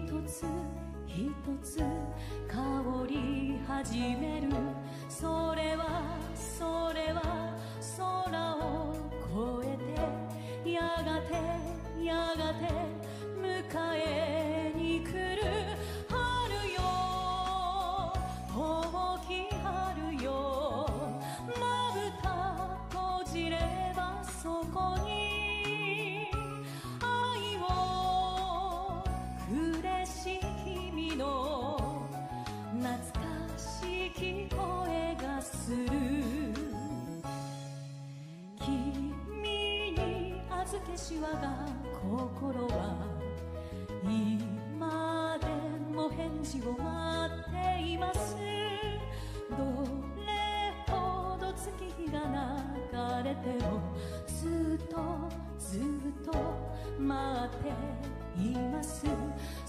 つ一つ香り始める。それは空を越えて、やがて迎えに来る。春よ遠き春よ、まぶた閉じればそこに愛をくれし君の懐かしき声がする。君に預けし我が心は今でも返事を待っています。どれほど月日が流れてもずっと待っています。